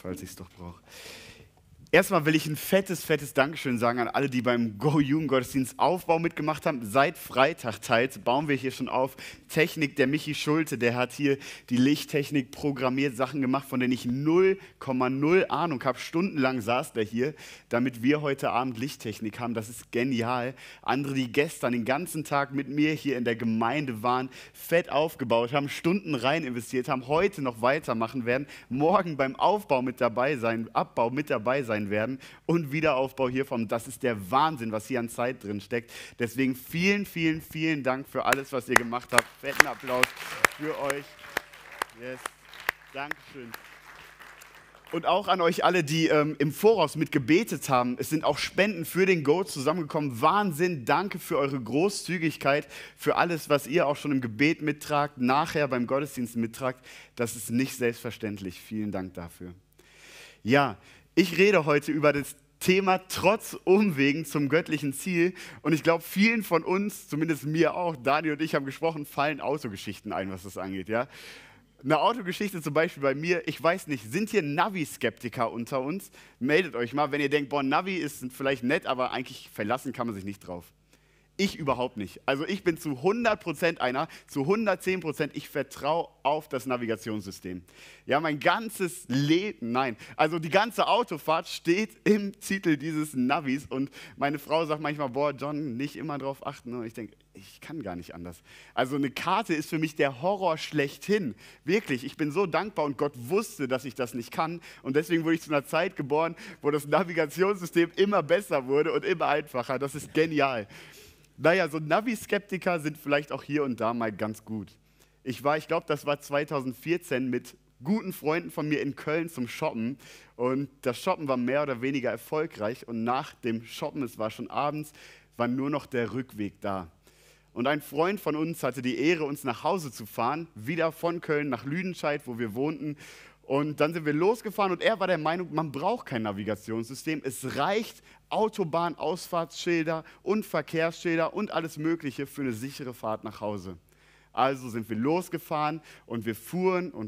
falls ich es doch brauche. Erstmal will ich ein fettes Dankeschön sagen an alle, die beim Go-Jugendgottesdienst Aufbau mitgemacht haben. Seit Freitag teils bauen wir hier schon auf. Technik, der Michi Schulte, der hat hier die Lichttechnik programmiert, Sachen gemacht, von denen ich 0,0 Ahnung habe. Stundenlang saß der hier, damit wir heute Abend Lichttechnik haben. Das ist genial. Andere, die gestern den ganzen Tag mit mir hier in der Gemeinde waren, fett aufgebaut haben, Stunden rein investiert haben, heute noch weitermachen werden, morgen beim Aufbau mit dabei sein, Abbau mit dabei sein werden und Wiederaufbau hiervon. Das ist der Wahnsinn, was hier an Zeit drin steckt. Deswegen vielen Dank für alles, was ihr gemacht habt. Fetten Applaus für euch. Yes. Dankeschön. Und auch an euch alle, die im Voraus mit gebetet haben. Es sind auch Spenden für den Go zusammengekommen. Wahnsinn, danke für eure Großzügigkeit, für alles, was ihr auch schon im Gebet mittragt, nachher beim Gottesdienst mittragt. Das ist nicht selbstverständlich. Vielen Dank dafür. Ja, ich rede heute über das Thema trotz Umwegen zum göttlichen Ziel. Und ich glaube, vielen von uns, zumindest mir auch, Daniel und ich haben gesprochen, fallen Autogeschichten ein, was das angeht. Ja? Eine Autogeschichte zum Beispiel bei mir, ich weiß nicht, sind hier Navi-Skeptiker unter uns? Meldet euch mal, wenn ihr denkt, boah, Navi ist vielleicht nett, aber eigentlich verlassen kann man sich nicht drauf. Ich überhaupt nicht. Also ich bin zu 100% einer, zu 110%, ich vertraue auf das Navigationssystem. Ja, mein ganzes Leben, nein, also die ganze Autofahrt steht im Titel dieses Navis und meine Frau sagt manchmal, boah, John, nicht immer drauf achten. Und ich denke, ich kann gar nicht anders. Also eine Karte ist für mich der Horror schlechthin. Wirklich, ich bin so dankbar und Gott wusste, dass ich das nicht kann. Und deswegen wurde ich zu einer Zeit geboren, wo das Navigationssystem immer besser wurde und immer einfacher. Das ist genial. Naja, so Navi-Skeptiker sind vielleicht auch hier und da mal ganz gut. Ich glaube, das war 2014 mit guten Freunden von mir in Köln zum Shoppen und das Shoppen war mehr oder weniger erfolgreich und nach dem Shoppen, es war schon abends, war nur noch der Rückweg da. Und ein Freund von uns hatte die Ehre, uns nach Hause zu fahren, wieder von Köln nach Lüdenscheid, wo wir wohnten. Und dann sind wir losgefahren und er war der Meinung, man braucht kein Navigationssystem. Es reicht Autobahn, Ausfahrtsschilder und Verkehrsschilder und alles Mögliche für eine sichere Fahrt nach Hause. Also sind wir losgefahren und wir fuhren und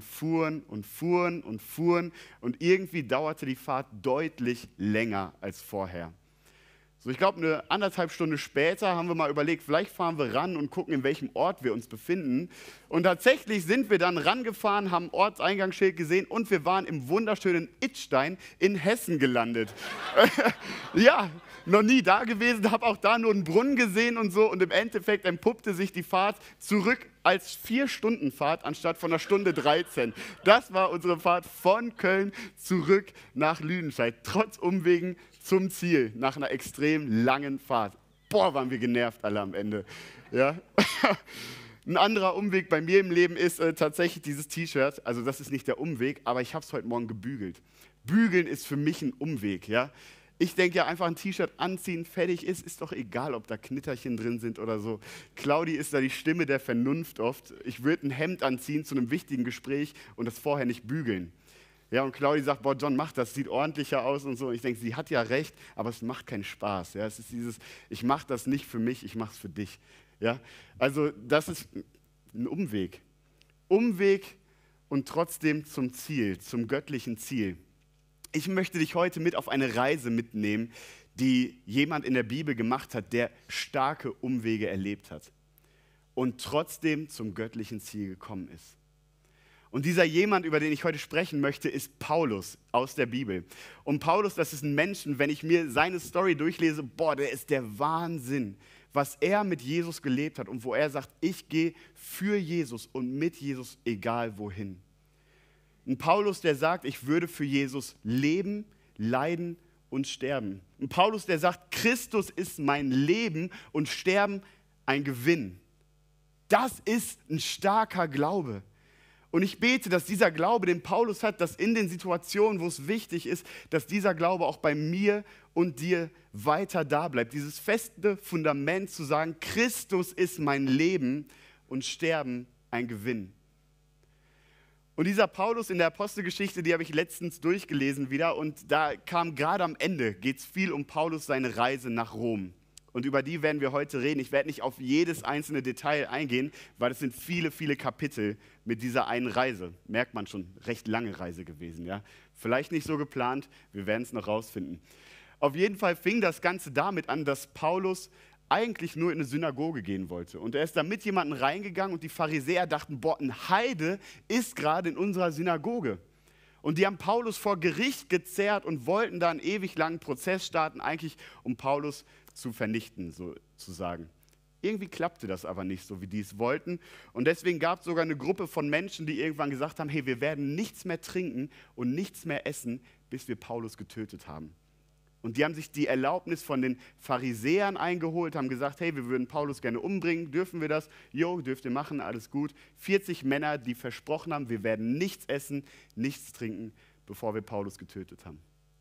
irgendwie dauerte die Fahrt deutlich länger als vorher. So, ich glaube, eine 1,5 Stunden später haben wir mal überlegt, vielleicht fahren wir ran und gucken, in welchem Ort wir uns befinden. Und tatsächlich sind wir dann rangefahren, haben ein Ortseingangsschild gesehen und wir waren im wunderschönen Idstein in Hessen gelandet. Ja, noch nie da gewesen, habe auch da nur einen Brunnen gesehen und so. Und im Endeffekt entpuppte sich die Fahrt zurück als 4-Stunden-Fahrt anstatt von 1:13. Das war unsere Fahrt von Köln zurück nach Lüdenscheid, trotz Umwegen zum Ziel, nach einer extrem langen Fahrt. Boah, waren wir genervt alle am Ende. Ja? Ein anderer Umweg bei mir im Leben ist tatsächlich dieses T-Shirt. Also das ist nicht der Umweg, aber ich habe es heute Morgen gebügelt. Bügeln ist für mich ein Umweg. Ja? Ich denke ja, einfach ein T-Shirt anziehen, fertig ist doch egal, ob da Knitterchen drin sind oder so. Claudi ist da die Stimme der Vernunft oft. Ich würde ein Hemd anziehen zu einem wichtigen Gespräch und das vorher nicht bügeln. Ja, und Claudi sagt, boah, John, mach das, sieht ordentlicher aus und so. Und ich denke, sie hat ja recht, aber es macht keinen Spaß. Ja, es ist dieses, ich mache das nicht für mich, ich mache es für dich. Ja, also das ist ein Umweg. Umweg und trotzdem zum Ziel, zum göttlichen Ziel. Ich möchte dich heute mit auf eine Reise mitnehmen, die jemand in der Bibel gemacht hat, der starke Umwege erlebt hat und trotzdem zum göttlichen Ziel gekommen ist. Und dieser jemand, über den ich heute sprechen möchte, ist Paulus aus der Bibel. Und Paulus, das ist ein Mensch, wenn ich mir seine Story durchlese, boah, der ist der Wahnsinn, was er mit Jesus gelebt hat und wo er sagt, ich gehe für Jesus und mit Jesus egal wohin. Ein Paulus, der sagt, ich würde für Jesus leben, leiden und sterben. Ein Paulus, der sagt, Christus ist mein Leben und Sterben ein Gewinn. Das ist ein starker Glaube. Und ich bete, dass dieser Glaube, den Paulus hat, dass in den Situationen, wo es wichtig ist, dass dieser Glaube auch bei mir und dir weiter da bleibt. Dieses feste Fundament zu sagen, Christus ist mein Leben und Sterben ein Gewinn. Und dieser Paulus in der Apostelgeschichte, die habe ich letztens durchgelesen wieder und da kam gerade am Ende, geht es viel um Paulus, seine Reise nach Rom. Und über die werden wir heute reden. Ich werde nicht auf jedes einzelne Detail eingehen, weil es sind viele, viele Kapitel mit dieser einen Reise. Merkt man schon, recht lange Reise gewesen. Ja? Vielleicht nicht so geplant, wir werden es noch rausfinden. Auf jeden Fall fing das Ganze damit an, dass Paulus eigentlich nur in eine Synagoge gehen wollte. Und er ist da mit jemandem reingegangen und die Pharisäer dachten, boah, ein Heide ist gerade in unserer Synagoge. Und die haben Paulus vor Gericht gezerrt und wollten da einen ewig langen Prozess starten, eigentlich um Paulus zu vernichten, sozusagen. Irgendwie klappte das aber nicht so, wie die es wollten. Und deswegen gab es sogar eine Gruppe von Menschen, die irgendwann gesagt haben, hey, wir werden nichts mehr trinken und nichts mehr essen, bis wir Paulus getötet haben. Und die haben sich die Erlaubnis von den Pharisäern eingeholt, haben gesagt, hey, wir würden Paulus gerne umbringen, dürfen wir das? Jo, dürft ihr machen, alles gut. 40 Männer, die versprochen haben, wir werden nichts essen, nichts trinken, bevor wir Paulus getötet haben.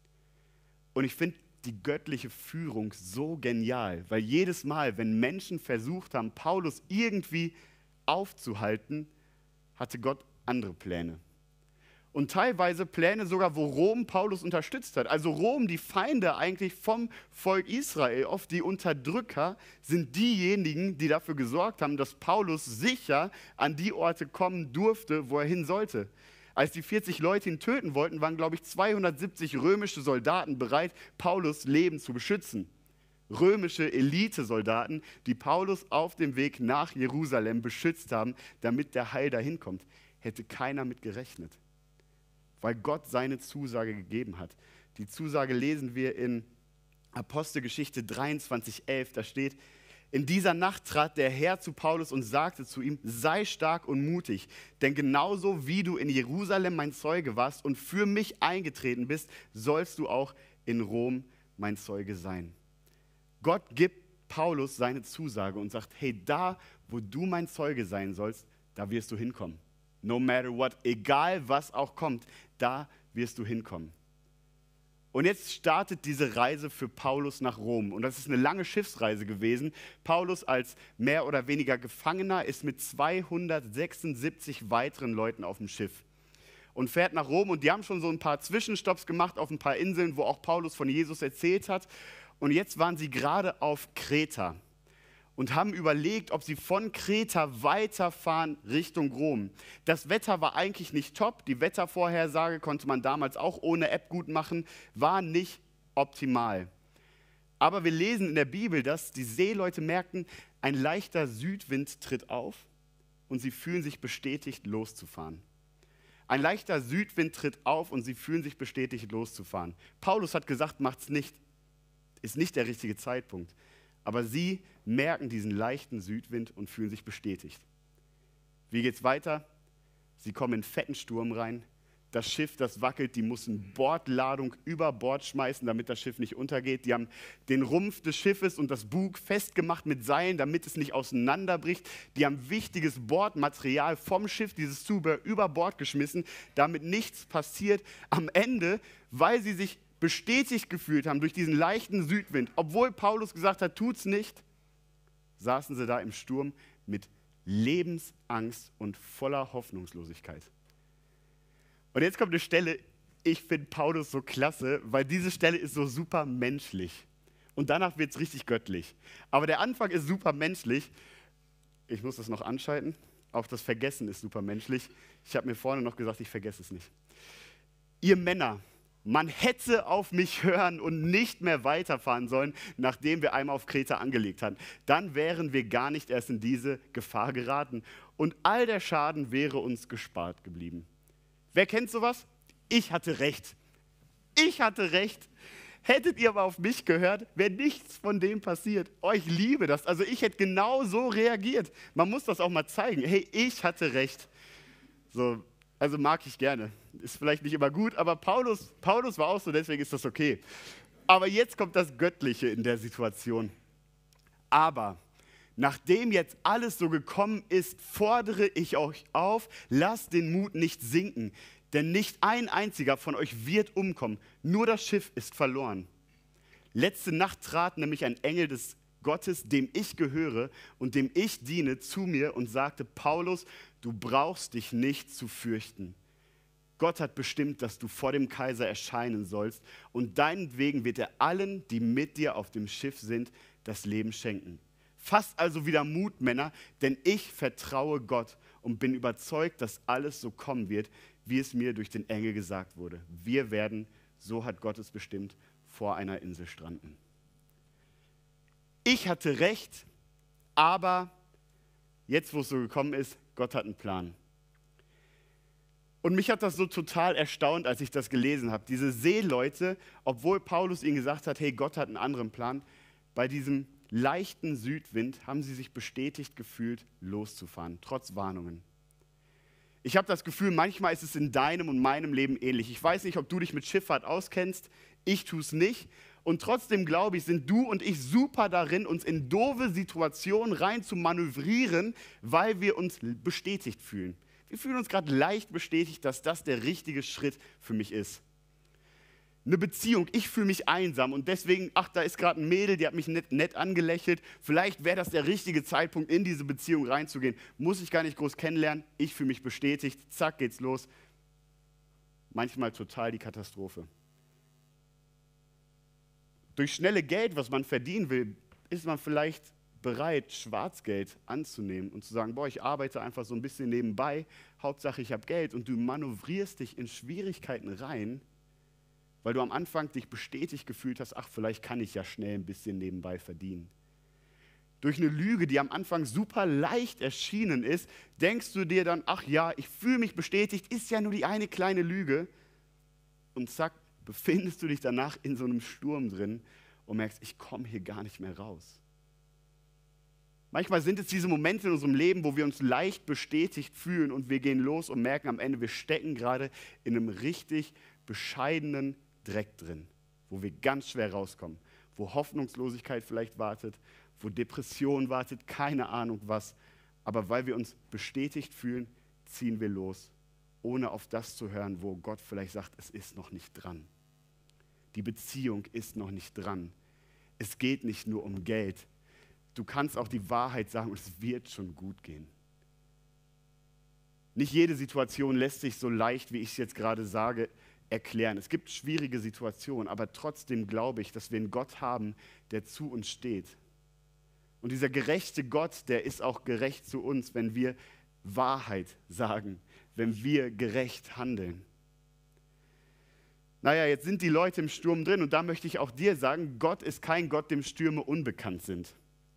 Und ich finde die göttliche Führung so genial, weil jedes Mal, wenn Menschen versucht haben, Paulus irgendwie aufzuhalten, hatte Gott andere Pläne. Und teilweise Pläne sogar, wo Rom Paulus unterstützt hat. Also Rom, die Feinde eigentlich vom Volk Israel, oft die Unterdrücker, sind diejenigen, die dafür gesorgt haben, dass Paulus sicher an die Orte kommen durfte, wo er hin sollte. Als die 40 Leute ihn töten wollten, waren, glaube ich, 270 römische Soldaten bereit, Paulus' Leben zu beschützen. Römische Elitesoldaten, die Paulus auf dem Weg nach Jerusalem beschützt haben, damit der Heil dahin kommt. Hätte keiner mit gerechnet, weil Gott seine Zusage gegeben hat. Die Zusage lesen wir in Apostelgeschichte 23,11. Da steht, in dieser Nacht trat der Herr zu Paulus und sagte zu ihm, sei stark und mutig, denn genauso wie du in Jerusalem mein Zeuge warst und für mich eingetreten bist, sollst du auch in Rom mein Zeuge sein. Gott gibt Paulus seine Zusage und sagt, hey, da, wo du mein Zeuge sein sollst, da wirst du hinkommen. No matter what, egal was auch kommt, da wirst du hinkommen. Und jetzt startet diese Reise für Paulus nach Rom. Und das ist eine lange Schiffsreise gewesen. Paulus als mehr oder weniger Gefangener ist mit 276 weiteren Leuten auf dem Schiff und fährt nach Rom. Und die haben schon so ein paar Zwischenstopps gemacht auf ein paar Inseln, wo auch Paulus von Jesus erzählt hat. Und jetzt waren sie gerade auf Kreta und haben überlegt, ob sie von Kreta weiterfahren Richtung Rom. Das Wetter war eigentlich nicht top. Die Wettervorhersage konnte man damals auch ohne App gut machen, war nicht optimal. Aber wir lesen in der Bibel, dass die Seeleute merkten, ein leichter Südwind tritt auf und sie fühlen sich bestätigt, loszufahren. Ein leichter Südwind tritt auf und sie fühlen sich bestätigt, loszufahren. Paulus hat gesagt, macht's nicht. Ist nicht der richtige Zeitpunkt. Aber sie merken diesen leichten Südwind und fühlen sich bestätigt. Wie geht's weiter? Sie kommen in einen fetten Sturm rein. Das Schiff, das wackelt, die mussten Bordladung über Bord schmeißen, damit das Schiff nicht untergeht. Die haben den Rumpf des Schiffes und das Bug festgemacht mit Seilen, damit es nicht auseinanderbricht. Die haben wichtiges Bordmaterial vom Schiff, dieses Zubehör, über Bord geschmissen, damit nichts passiert. Am Ende, weil sie sich bestätigt gefühlt haben durch diesen leichten Südwind, obwohl Paulus gesagt hat, tut's nicht, saßen sie da im Sturm mit Lebensangst und voller Hoffnungslosigkeit. Und jetzt kommt eine Stelle, ich finde Paulus so klasse, weil diese Stelle ist so super menschlich. Und danach wird es richtig göttlich. Aber der Anfang ist super menschlich. Ich muss das noch anschalten. Auch das Vergessen ist super menschlich. Ich habe mir vorne noch gesagt, ich vergesse es nicht. Ihr Männer, man hätte auf mich hören und nicht mehr weiterfahren sollen, nachdem wir einmal auf Kreta angelegt hatten. Dann wären wir gar nicht erst in diese Gefahr geraten. Und all der Schaden wäre uns gespart geblieben. Wer kennt sowas? Ich hatte recht. Ich hatte recht. Hättet ihr aber auf mich gehört, wäre nichts von dem passiert. Oh, ich liebe das. Also ich hätte genau so reagiert. Man muss das auch mal zeigen. Hey, ich hatte recht. So, also mag ich gerne. Ist vielleicht nicht immer gut, aber Paulus war auch so, deswegen ist das okay. Aber jetzt kommt das Göttliche in der Situation. Aber nachdem jetzt alles so gekommen ist, fordere ich euch auf, lasst den Mut nicht sinken, denn nicht ein einziger von euch wird umkommen, nur das Schiff ist verloren. Letzte Nacht trat nämlich ein Engel des Gottes, dem ich gehöre und dem ich diene, zu mir und sagte, Paulus, du brauchst dich nicht zu fürchten. Gott hat bestimmt, dass du vor dem Kaiser erscheinen sollst und deinetwegen wird er allen, die mit dir auf dem Schiff sind, das Leben schenken. Fasst also wieder Mut, Männer, denn ich vertraue Gott und bin überzeugt, dass alles so kommen wird, wie es mir durch den Engel gesagt wurde. Wir werden, so hat Gott es bestimmt, vor einer Insel stranden. Ich hatte recht, aber jetzt, wo es so gekommen ist, Gott hat einen Plan. Und mich hat das so total erstaunt, als ich das gelesen habe. Diese Seeleute, obwohl Paulus ihnen gesagt hat, hey, Gott hat einen anderen Plan, bei diesem leichten Südwind haben sie sich bestätigt gefühlt, loszufahren, trotz Warnungen. Ich habe das Gefühl, manchmal ist es in deinem und meinem Leben ähnlich. Ich weiß nicht, ob du dich mit Schifffahrt auskennst, ich tue es nicht. Und trotzdem glaube ich, sind du und ich super darin, uns in doofe Situationen rein zu manövrieren, weil wir uns bestätigt fühlen. Wir fühlen uns gerade leicht bestätigt, dass das der richtige Schritt für mich ist. Eine Beziehung, ich fühle mich einsam und deswegen, ach, da ist gerade ein Mädel, die hat mich nett angelächelt. Vielleicht wäre das der richtige Zeitpunkt, in diese Beziehung reinzugehen. Muss ich gar nicht groß kennenlernen, ich fühle mich bestätigt, zack, geht's los. Manchmal total die Katastrophe. Durch schnelle Geld, was man verdienen will, ist man vielleicht bereit, Schwarzgeld anzunehmen und zu sagen, boah, ich arbeite einfach so ein bisschen nebenbei, Hauptsache ich habe Geld und du manövrierst dich in Schwierigkeiten rein, weil du am Anfang dich bestätigt gefühlt hast, ach, vielleicht kann ich ja schnell ein bisschen nebenbei verdienen. Durch eine Lüge, die am Anfang super leicht erschienen ist, denkst du dir dann, ach ja, ich fühle mich bestätigt, ist ja nur die eine kleine Lüge. Und zack, befindest du dich danach in so einem Sturm drin und merkst, ich komme hier gar nicht mehr raus. Manchmal sind es diese Momente in unserem Leben, wo wir uns leicht bestätigt fühlen und wir gehen los und merken am Ende, wir stecken gerade in einem richtig bescheidenen Dreck drin, wo wir ganz schwer rauskommen, wo Hoffnungslosigkeit vielleicht wartet, wo Depression wartet, keine Ahnung was. Aber weil wir uns bestätigt fühlen, ziehen wir los, ohne auf das zu hören, wo Gott vielleicht sagt, es ist noch nicht dran. Die Beziehung ist noch nicht dran. Es geht nicht nur um Geld. Du kannst auch die Wahrheit sagen und es wird schon gut gehen. Nicht jede Situation lässt sich so leicht, wie ich es jetzt gerade sage, erklären. Es gibt schwierige Situationen, aber trotzdem glaube ich, dass wir einen Gott haben, der zu uns steht. Und dieser gerechte Gott, der ist auch gerecht zu uns, wenn wir Wahrheit sagen, wenn wir gerecht handeln. Naja, jetzt sind die Leute im Sturm drin und da möchte ich auch dir sagen, Gott ist kein Gott, dem Stürme unbekannt sind.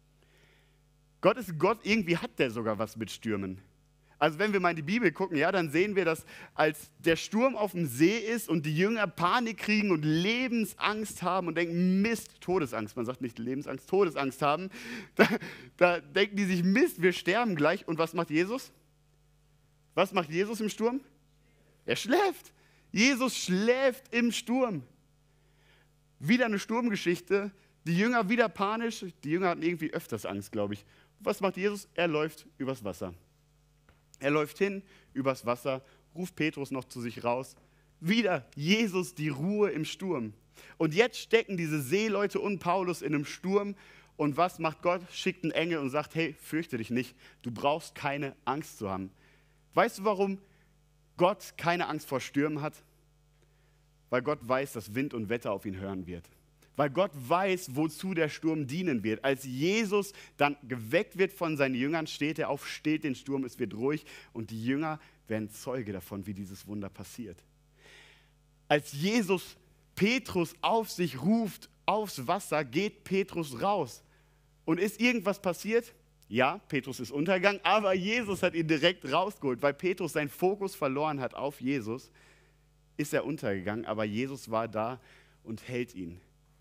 Gott ist Gott, irgendwie hat der sogar was mit Stürmen. Also wenn wir mal in die Bibel gucken, ja, dann sehen wir, dass als der Sturm auf dem See ist und die Jünger Panik kriegen und Lebensangst haben und denken, Mist, Todesangst, man sagt nicht Lebensangst, Todesangst haben, da denken die sich, Mist, wir sterben gleich. Und was macht Jesus? Was macht Jesus im Sturm? Er schläft. Jesus schläft im Sturm. Wieder eine Sturmgeschichte, die Jünger wieder panisch, die Jünger hatten irgendwie öfters Angst, glaube ich. Was macht Jesus? Er läuft übers Wasser. Er läuft hin, übers Wasser, ruft Petrus noch zu sich raus. Wieder Jesus die Ruhe im Sturm. Und jetzt stecken diese Seeleute und Paulus in einem Sturm. Und was macht Gott? Schickt einen Engel und sagt, hey, fürchte dich nicht, du brauchst keine Angst zu haben. Weißt du, warum Gott keine Angst vor Stürmen hat? Weil Gott weiß, dass Wind und Wetter auf ihn hören wird. Weil Gott weiß, wozu der Sturm dienen wird. Als Jesus dann geweckt wird von seinen Jüngern, steht er auf, stillt den Sturm, es wird ruhig und die Jünger werden Zeuge davon, wie dieses Wunder passiert. Als Jesus Petrus auf sich ruft, aufs Wasser, geht Petrus raus. Und ist irgendwas passiert? Ja, Petrus ist untergegangen, aber Jesus hat ihn direkt rausgeholt. Weil Petrus seinen Fokus verloren hat auf Jesus, ist er untergegangen, aber Jesus war da und hält ihn.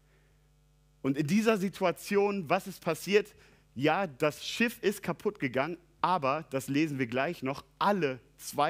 Und in dieser Situation, was ist passiert? Ja, das Schiff ist kaputt gegangen, aber, das lesen wir gleich noch, alle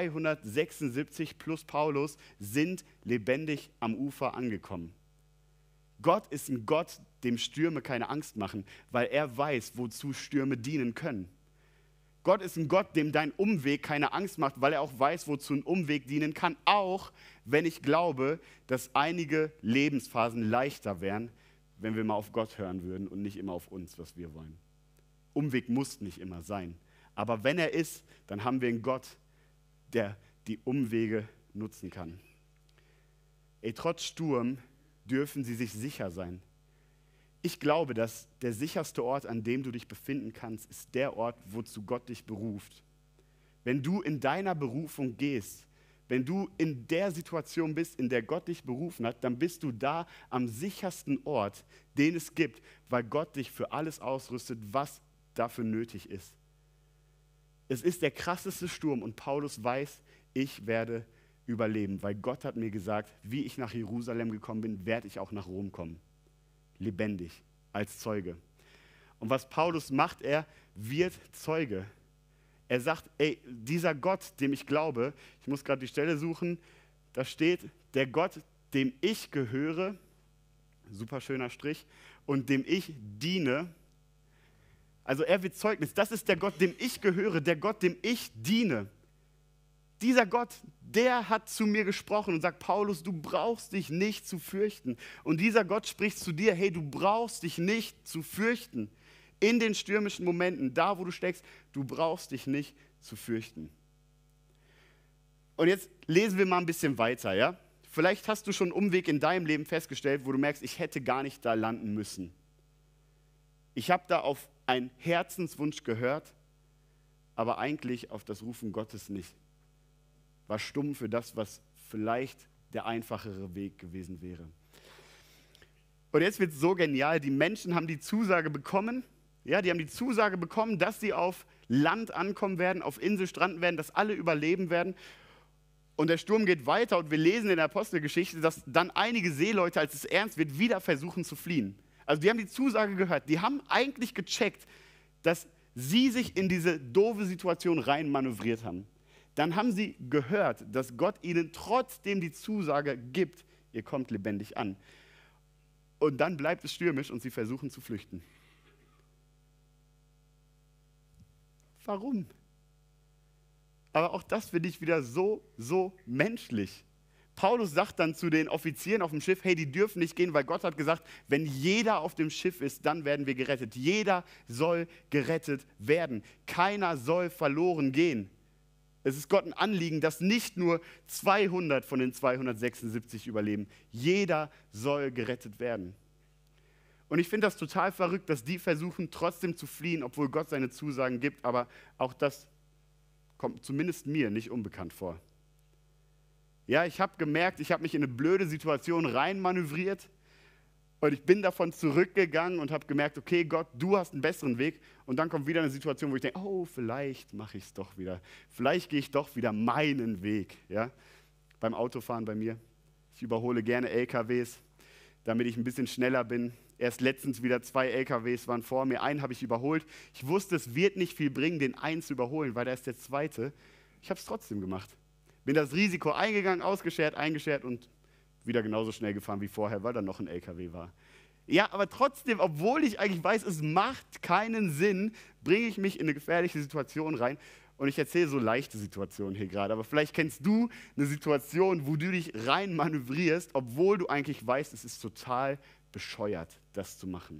276 plus Paulus sind lebendig am Ufer angekommen. Gott ist ein Gott, dem Stürme keine Angst machen, weil er weiß, wozu Stürme dienen können. Gott ist ein Gott, dem dein Umweg keine Angst macht, weil er auch weiß, wozu ein Umweg dienen kann, auch wenn ich glaube, dass einige Lebensphasen leichter wären, wenn wir mal auf Gott hören würden und nicht immer auf uns, was wir wollen. Umweg muss nicht immer sein. Aber wenn er ist, dann haben wir einen Gott, der die Umwege nutzen kann. Trotz Sturm dürfen sie sich sicher sein. Ich glaube, dass der sicherste Ort, an dem du dich befinden kannst, ist der Ort, wozu Gott dich beruft. Wenn du in deiner Berufung gehst, wenn du in der Situation bist, in der Gott dich berufen hat, dann bist du da am sichersten Ort, den es gibt, weil Gott dich für alles ausrüstet, was dafür nötig ist. Es ist der krasseste Sturm und Paulus weiß, ich werde überleben, weil Gott hat mir gesagt, wie ich nach Jerusalem gekommen bin, werde ich auch nach Rom kommen. Lebendig, als Zeuge. Und was Paulus macht, er wird Zeuge. Er sagt, ey, dieser Gott, dem ich glaube, ich muss gerade die Stelle suchen, da steht, der Gott, dem ich gehöre, super schöner Strich, und dem ich diene. Also er wird Zeugnis, das ist der Gott, dem ich gehöre, der Gott, dem ich diene. Dieser Gott, der hat zu mir gesprochen und sagt, Paulus, du brauchst dich nicht zu fürchten. Und dieser Gott spricht zu dir, hey, du brauchst dich nicht zu fürchten. In den stürmischen Momenten, da wo du steckst, du brauchst dich nicht zu fürchten. Und jetzt lesen wir mal ein bisschen weiter, ja? Vielleicht hast du schon einen Umweg in deinem Leben festgestellt, wo du merkst, ich hätte gar nicht da landen müssen. Ich habe da auf einen Herzenswunsch gehört, aber eigentlich auf das Rufen Gottes nicht. War stumm für das, was vielleicht der einfachere Weg gewesen wäre. Und jetzt wird es so genial, die Menschen haben die Zusage bekommen, ja, die haben die Zusage bekommen, dass sie auf Land ankommen werden, auf Insel stranden werden, dass alle überleben werden. Und der Sturm geht weiter und wir lesen in der Apostelgeschichte, dass dann einige Seeleute, als es ernst wird, wieder versuchen zu fliehen. Also die haben die Zusage gehört, die haben eigentlich gecheckt, dass sie sich in diese doofe Situation rein manövriert haben. Dann haben sie gehört, dass Gott ihnen trotzdem die Zusage gibt, ihr kommt lebendig an. Und dann bleibt es stürmisch und sie versuchen zu flüchten. Warum? Aber auch das finde ich wieder so menschlich. Paulus sagt dann zu den Offizieren auf dem Schiff, hey, die dürfen nicht gehen, weil Gott hat gesagt, wenn jeder auf dem Schiff ist, dann werden wir gerettet. Jeder soll gerettet werden. Keiner soll verloren gehen. Es ist Gott ein Anliegen, dass nicht nur 200 von den 276 überleben. Jeder soll gerettet werden. Und ich finde das total verrückt, dass die versuchen, trotzdem zu fliehen, obwohl Gott seine Zusagen gibt. Aber auch das kommt zumindest mir nicht unbekannt vor. Ja, ich habe gemerkt, ich habe mich in eine blöde Situation reinmanövriert und ich bin davon zurückgegangen und habe gemerkt, okay, Gott, du hast einen besseren Weg. Und dann kommt wieder eine Situation, wo ich denke, oh, vielleicht mache ich es doch wieder. Vielleicht gehe ich doch wieder meinen Weg. Ja? Beim Autofahren bei mir. Ich überhole gerne LKWs, damit ich ein bisschen schneller bin. Erst letztens wieder 2 LKWs waren vor mir, einen habe ich überholt. Ich wusste, es wird nicht viel bringen, den einen zu überholen, weil da ist der zweite. Ich habe es trotzdem gemacht. Bin das Risiko eingegangen, eingeschert und wieder genauso schnell gefahren wie vorher, weil da noch ein LKW war. Ja, aber trotzdem, obwohl ich eigentlich weiß, es macht keinen Sinn, bringe ich mich in eine gefährliche Situation rein. Und ich erzähle so leichte Situationen hier gerade, aber vielleicht kennst du eine Situation, wo du dich rein manövrierst, obwohl du eigentlich weißt, es ist total bescheuert, das zu machen.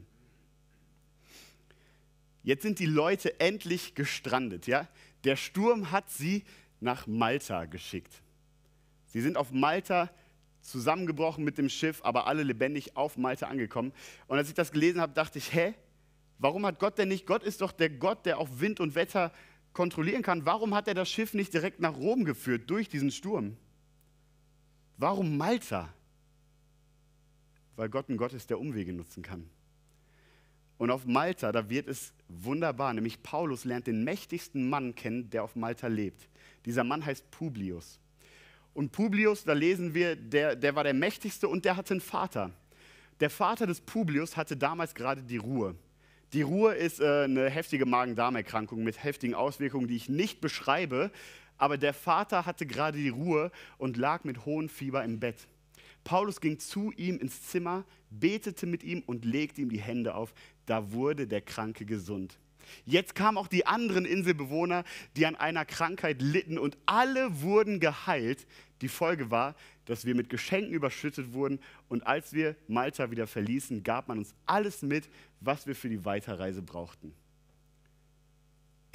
Jetzt sind die Leute endlich gestrandet. Ja? Der Sturm hat sie nach Malta geschickt. Sie sind auf Malta zusammengebrochen mit dem Schiff, aber alle lebendig auf Malta angekommen. Und als ich das gelesen habe, dachte ich, warum hat Gott denn nicht, Gott ist doch der Gott, der auch Wind und Wetter kontrollieren kann. Warum hat er das Schiff nicht direkt nach Rom geführt durch diesen Sturm? Warum Malta? Weil Gott ein Gott ist, der Umwege nutzen kann. Und auf Malta, da wird es wunderbar, nämlich Paulus lernt den mächtigsten Mann kennen, der auf Malta lebt. Dieser Mann heißt Publius. Und Publius, da lesen wir, der war der mächtigste und der hatte einen Vater. Der Vater des Publius hatte damals gerade die Ruhr. Die Ruhr ist eine heftige Magen-Darm-Erkrankung mit heftigen Auswirkungen, die ich nicht beschreibe, aber der Vater hatte gerade die Ruhr und lag mit hohem Fieber im Bett. Paulus ging zu ihm ins Zimmer, betete mit ihm und legte ihm die Hände auf. Da wurde der Kranke gesund. Jetzt kamen auch die anderen Inselbewohner, die an einer Krankheit litten und alle wurden geheilt. Die Folge war, dass wir mit Geschenken überschüttet wurden und als wir Malta wieder verließen, gab man uns alles mit, was wir für die Weiterreise brauchten.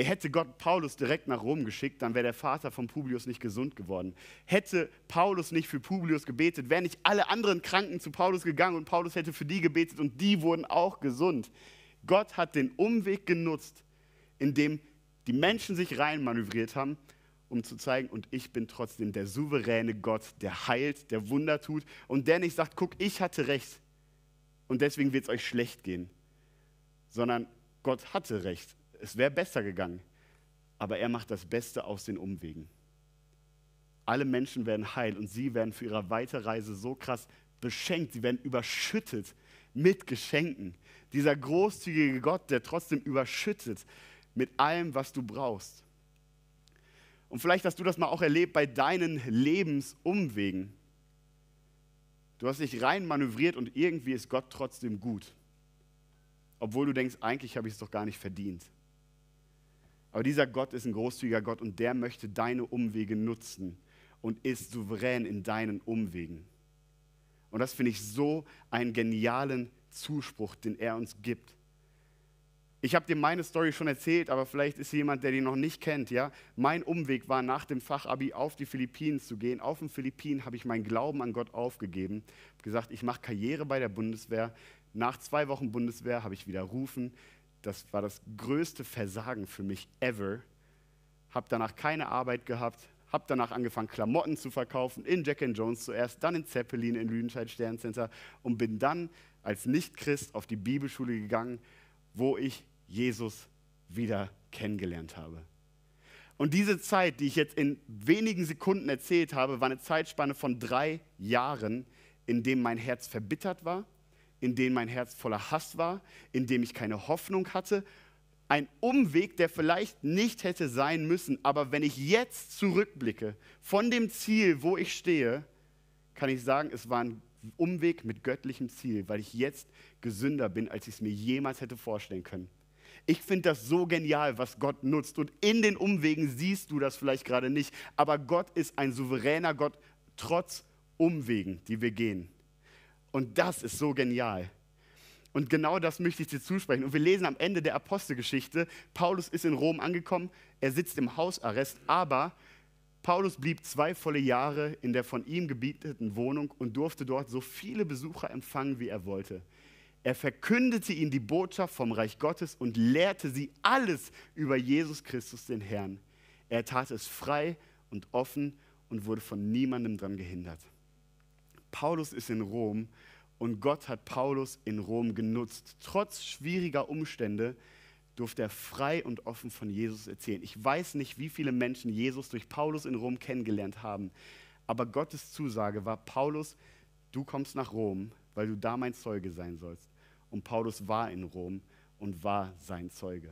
Hätte Gott Paulus direkt nach Rom geschickt, dann wäre der Vater von Publius nicht gesund geworden. Hätte Paulus nicht für Publius gebetet, wären nicht alle anderen Kranken zu Paulus gegangen und Paulus hätte für die gebetet und die wurden auch gesund. Gott hat den Umweg genutzt, indem die Menschen sich reinmanövriert haben, um zu zeigen, und ich bin trotzdem der souveräne Gott, der heilt, der Wunder tut und der nicht sagt, guck, ich hatte recht und deswegen wird es euch schlecht gehen, sondern Gott hatte recht. Es wäre besser gegangen, aber er macht das Beste aus den Umwegen. Alle Menschen werden heil und sie werden für ihre Weiterreise so krass beschenkt, sie werden überschüttet mit Geschenken. Dieser großzügige Gott, der trotzdem überschüttet mit allem, was du brauchst. Und vielleicht hast du das mal auch erlebt bei deinen Lebensumwegen. Du hast dich rein manövriert und irgendwie ist Gott trotzdem gut. Obwohl du denkst, eigentlich habe ich es doch gar nicht verdient. Aber dieser Gott ist ein großzügiger Gott und der möchte deine Umwege nutzen und ist souverän in deinen Umwegen. Und das finde ich so einen genialen Zuspruch, den er uns gibt. Ich habe dir meine Story schon erzählt, aber vielleicht ist jemand, der die noch nicht kennt. Ja? Mein Umweg war, nach dem Fachabi auf die Philippinen zu gehen. Auf den Philippinen habe ich meinen Glauben an Gott aufgegeben. Habe gesagt, ich mache Karriere bei der Bundeswehr. Nach 2 Wochen Bundeswehr habe ich widerrufen. Das war das größte Versagen für mich ever. Habe danach keine Arbeit gehabt. Habe danach angefangen, Klamotten zu verkaufen. In Jack & Jones zuerst, dann in Zeppelin, in Lüdenscheid Sterncenter. Und bin dann als Nicht-Christ auf die Bibelschule gegangen, wo ich Jesus wieder kennengelernt habe. Und diese Zeit, die ich jetzt in wenigen Sekunden erzählt habe, war eine Zeitspanne von 3 Jahren, in dem mein Herz verbittert war, in dem mein Herz voller Hass war, in dem ich keine Hoffnung hatte. Ein Umweg, der vielleicht nicht hätte sein müssen, aber wenn ich jetzt zurückblicke von dem Ziel, wo ich stehe, kann ich sagen, es war ein Umweg mit göttlichem Ziel, weil ich jetzt gesünder bin, als ich es mir jemals hätte vorstellen können. Ich finde das so genial, was Gott nutzt. Und in den Umwegen siehst du das vielleicht gerade nicht. Aber Gott ist ein souveräner Gott, trotz Umwegen, die wir gehen. Und das ist so genial. Und genau das möchte ich dir zusprechen. Und wir lesen am Ende der Apostelgeschichte, Paulus ist in Rom angekommen, er sitzt im Hausarrest, aber Paulus blieb 2 volle Jahre in der von ihm gebieteten Wohnung und durfte dort so viele Besucher empfangen, wie er wollte. Er verkündete ihnen die Botschaft vom Reich Gottes und lehrte sie alles über Jesus Christus, den Herrn. Er tat es frei und offen und wurde von niemandem daran gehindert. Paulus ist in Rom und Gott hat Paulus in Rom genutzt. Trotz schwieriger Umstände durfte er frei und offen von Jesus erzählen. Ich weiß nicht, wie viele Menschen Jesus durch Paulus in Rom kennengelernt haben, aber Gottes Zusage war, Paulus, du kommst nach Rom, weil du da mein Zeuge sein sollst. Und Paulus war in Rom und war sein Zeuge.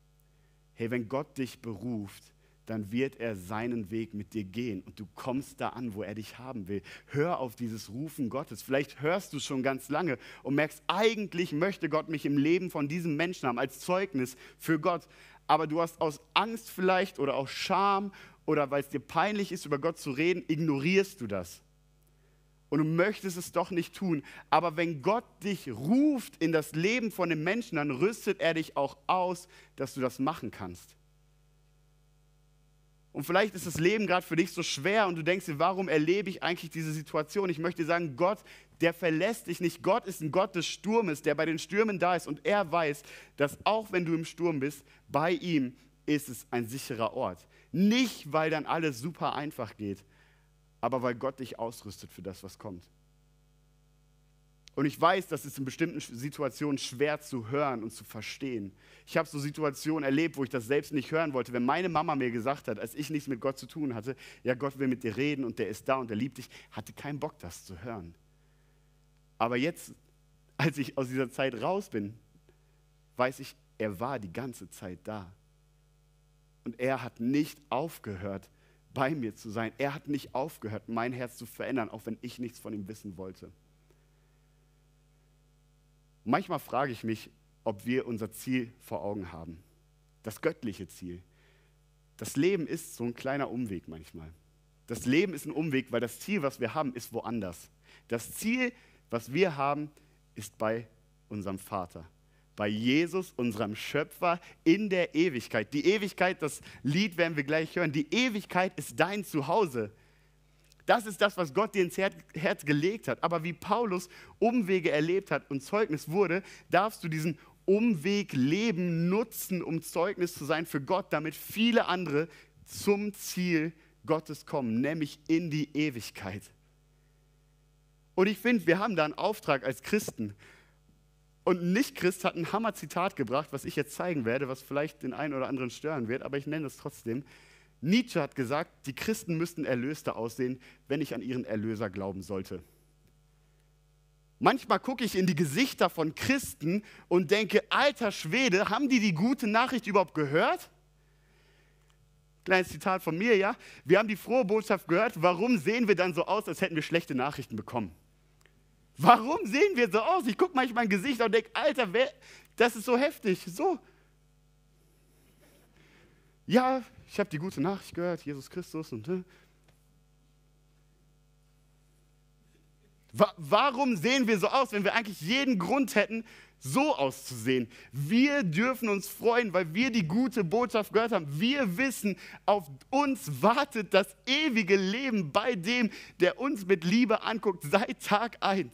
Hey, wenn Gott dich beruft, dann wird er seinen Weg mit dir gehen und du kommst da an, wo er dich haben will. Hör auf dieses Rufen Gottes. Vielleicht hörst du es schon ganz lange und merkst, eigentlich möchte Gott mich im Leben von diesem Menschen haben, als Zeugnis für Gott. Aber du hast aus Angst vielleicht oder aus Scham oder weil es dir peinlich ist, über Gott zu reden, ignorierst du das. Und du möchtest es doch nicht tun. Aber wenn Gott dich ruft in das Leben von dem Menschen, dann rüstet er dich auch aus, dass du das machen kannst. Und vielleicht ist das Leben gerade für dich so schwer und du denkst dir, warum erlebe ich eigentlich diese Situation? Ich möchte dir sagen, Gott, der verlässt dich nicht. Gott ist ein Gott des Sturmes, der bei den Stürmen da ist. Und er weiß, dass auch wenn du im Sturm bist, bei ihm ist es ein sicherer Ort. Nicht, weil dann alles super einfach geht, aber weil Gott dich ausrüstet für das, was kommt. Und ich weiß, das ist in bestimmten Situationen schwer zu hören und zu verstehen. Ich habe so Situationen erlebt, wo ich das selbst nicht hören wollte. Wenn meine Mama mir gesagt hat, als ich nichts mit Gott zu tun hatte, ja, Gott will mit dir reden und der ist da und der liebt dich, hatte keinen Bock, das zu hören. Aber jetzt, als ich aus dieser Zeit raus bin, weiß ich, er war die ganze Zeit da. Und er hat nicht aufgehört, bei mir zu sein. Er hat nicht aufgehört, mein Herz zu verändern, auch wenn ich nichts von ihm wissen wollte. Manchmal frage ich mich, ob wir unser Ziel vor Augen haben. Das göttliche Ziel. Das Leben ist so ein kleiner Umweg manchmal. Das Leben ist ein Umweg, weil das Ziel, was wir haben, ist woanders. Das Ziel, was wir haben, ist bei unserem Vater. Bei Jesus, unserem Schöpfer, in der Ewigkeit. Die Ewigkeit, das Lied werden wir gleich hören, die Ewigkeit ist dein Zuhause. Das ist das, was Gott dir ins Herz gelegt hat. Aber wie Paulus Umwege erlebt hat und Zeugnis wurde, darfst du diesen Umweg leben, nutzen, um Zeugnis zu sein für Gott, damit viele andere zum Ziel Gottes kommen, nämlich in die Ewigkeit. Und ich finde, wir haben da einen Auftrag als Christen. Und ein Nicht-Christ hat ein Hammer-Zitat gebracht, was ich jetzt zeigen werde, was vielleicht den einen oder anderen stören wird, aber ich nenne es trotzdem. Nietzsche hat gesagt, die Christen müssten erlöster aussehen, wenn ich an ihren Erlöser glauben sollte. Manchmal gucke ich in die Gesichter von Christen und denke, alter Schwede, haben die gute Nachricht überhaupt gehört? Kleines Zitat von mir, ja. Wir haben die frohe Botschaft gehört, warum sehen wir dann so aus, als hätten wir schlechte Nachrichten bekommen? Warum sehen wir so aus? Ich gucke manchmal in mein Gesicht und denke, Alter, das ist so heftig. So. Ja, ich habe die gute Nachricht gehört, Jesus Christus. Warum sehen wir so aus, wenn wir eigentlich jeden Grund hätten, so auszusehen? Wir dürfen uns freuen, weil wir die gute Botschaft gehört haben. Wir wissen, auf uns wartet das ewige Leben bei dem, der uns mit Liebe anguckt, seit Tag 1.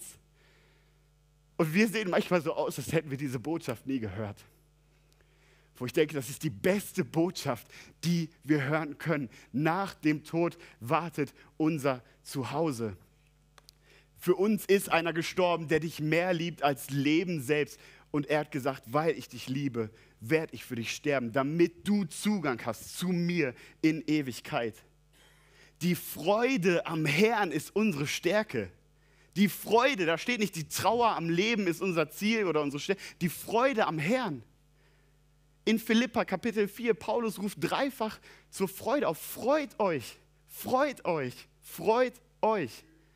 Und wir sehen manchmal so aus, als hätten wir diese Botschaft nie gehört. Wo ich denke, das ist die beste Botschaft, die wir hören können. Nach dem Tod wartet unser Zuhause. Für uns ist einer gestorben, der dich mehr liebt als Leben selbst. Und er hat gesagt, weil ich dich liebe, werde ich für dich sterben, damit du Zugang hast zu mir in Ewigkeit. Die Freude am Herrn ist unsere Stärke. Die Freude, da steht nicht, die Trauer am Leben ist unser Ziel oder unsere Stärke. Die Freude am Herrn. In Philipper Kapitel 4, Paulus ruft dreifach zur Freude auf. Freut euch, freut euch, freut euch.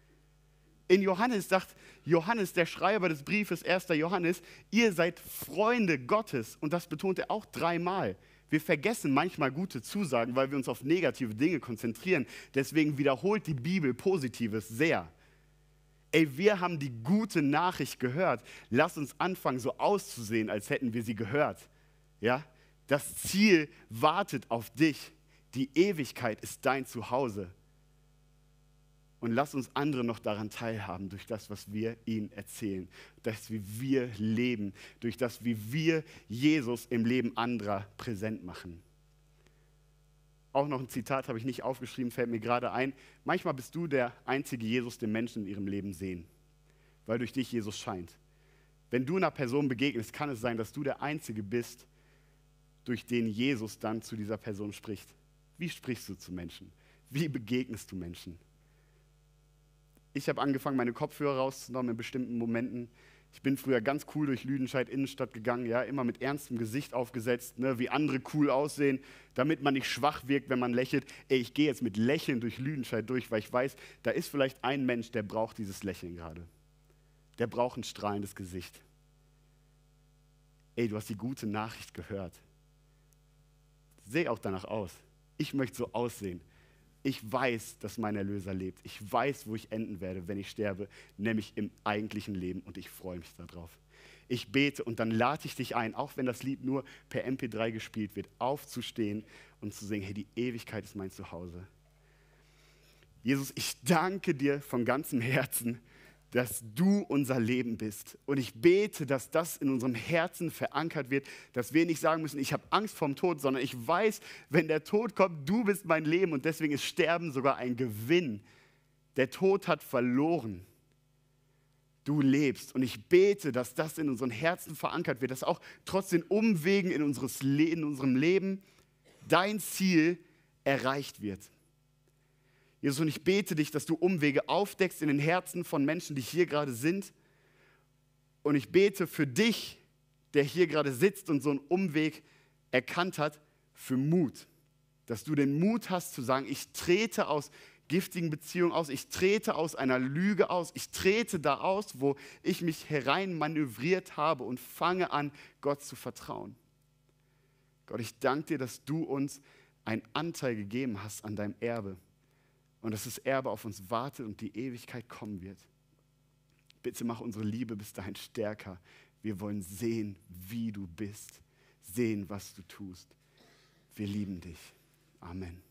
In Johannes sagt Johannes, der Schreiber des Briefes, 1. Johannes, ihr seid Freunde Gottes. Und das betont er auch 3-mal. Wir vergessen manchmal gute Zusagen, weil wir uns auf negative Dinge konzentrieren. Deswegen wiederholt die Bibel Positives sehr. Ey, wir haben die gute Nachricht gehört. Lass uns anfangen, so auszusehen, als hätten wir sie gehört. Ja? Das Ziel wartet auf dich. Die Ewigkeit ist dein Zuhause. Und lass uns andere noch daran teilhaben, durch das, was wir ihnen erzählen. Durch das, wie wir leben. Durch das, wie wir Jesus im Leben anderer präsent machen. Auch noch ein Zitat habe ich nicht aufgeschrieben, fällt mir gerade ein. Manchmal bist du der einzige Jesus, den Menschen in ihrem Leben sehen. Weil durch dich Jesus scheint. Wenn du einer Person begegnest, kann es sein, dass du der Einzige bist, durch den Jesus dann zu dieser Person spricht. Wie sprichst du zu Menschen? Wie begegnest du Menschen? Ich habe angefangen, meine Kopfhörer rauszunehmen in bestimmten Momenten. Ich bin früher ganz cool durch Lüdenscheid Innenstadt gegangen, ja, immer mit ernstem Gesicht aufgesetzt, ne, wie andere cool aussehen, damit man nicht schwach wirkt, wenn man lächelt. Ey, ich gehe jetzt mit Lächeln durch Lüdenscheid durch, weil ich weiß, da ist vielleicht ein Mensch, der braucht dieses Lächeln gerade. Der braucht ein strahlendes Gesicht. Ey, du hast die gute Nachricht gehört. Sehe auch danach aus. Ich möchte so aussehen. Ich weiß, dass mein Erlöser lebt. Ich weiß, wo ich enden werde, wenn ich sterbe, nämlich im eigentlichen Leben, und ich freue mich darauf. Ich bete und dann lade ich dich ein, auch wenn das Lied nur per MP3 gespielt wird, aufzustehen und zu singen, hey, die Ewigkeit ist mein Zuhause. Jesus, ich danke dir von ganzem Herzen, dass du unser Leben bist. Und ich bete, dass das in unserem Herzen verankert wird, dass wir nicht sagen müssen, ich habe Angst vorm Tod, sondern ich weiß, wenn der Tod kommt, du bist mein Leben und deswegen ist Sterben sogar ein Gewinn. Der Tod hat verloren. Du lebst. Und ich bete, dass das in unseren Herzen verankert wird, dass auch trotz den Umwegen in unserem Leben dein Ziel erreicht wird. Jesus, und ich bete dich, dass du Umwege aufdeckst in den Herzen von Menschen, die hier gerade sind. Und ich bete für dich, der hier gerade sitzt und so einen Umweg erkannt hat, für Mut. Dass du den Mut hast zu sagen, ich trete aus giftigen Beziehungen aus, ich trete aus einer Lüge aus, ich trete da aus, wo ich mich hereinmanövriert habe und fange an, Gott zu vertrauen. Gott, ich danke dir, dass du uns einen Anteil gegeben hast an deinem Erbe. Und dass das Erbe auf uns wartet und die Ewigkeit kommen wird. Bitte mach unsere Liebe bis dahin stärker, Wir wollen sehen, wie du bist, sehen, was du tust. Wir lieben dich. Amen.